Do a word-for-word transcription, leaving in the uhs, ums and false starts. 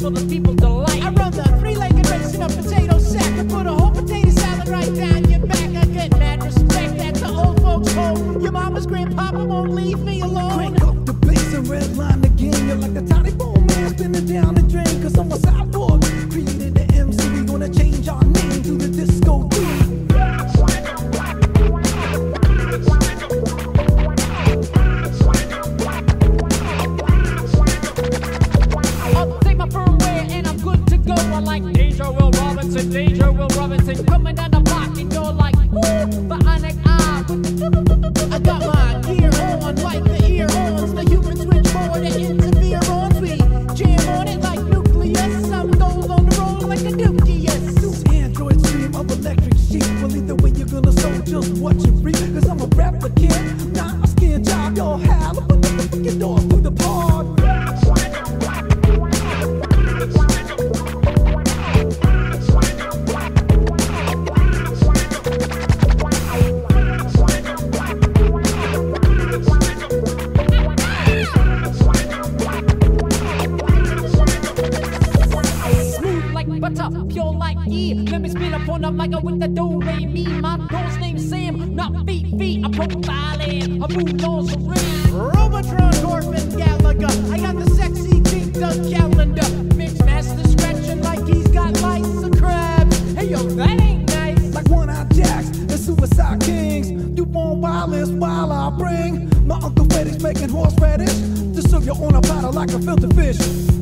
so the people delight. I run the three-legged race in a potato sack. I put a whole potato salad right down your back. I get mad respect at the old folks home. Your mama's grandpapa won't leave me alone. Crank up the bass and redline the game. You're like a tiny bone man spinning down the drain. Cause I'm a cyborg, created the M C. We gonna change our name to the disco theme. Like Danger Will Robinson, Danger Will Robinson, coming down the block and you're like, woo, bionic eye. I got my gear on like the ear-ons, the human switchboard that interfere on. We jam on it like nucleus, I'm gold on the roll like a nucleus. Android stream of electric sheep. Well, either way you're gonna sow just what you reap. Cause I'm a replicant, not a skin job. Y'all have a motherfucking door through the pod. Pure like E. Let me spin up on the mic with the do re mi. My dog's name's Sam, not feet feet. I'm profiling, I move lingerie. Robotron, Orphan Gallagher. I got the sexy beat, the calendar. Mix master scratching like he's got lice of crabs. Hey yo, that ain't nice. Like one-eyed jacks and suicide kings. You want wireless while I bring my Uncle Freddy's making horseradish to serve you on a platter like a filter fish.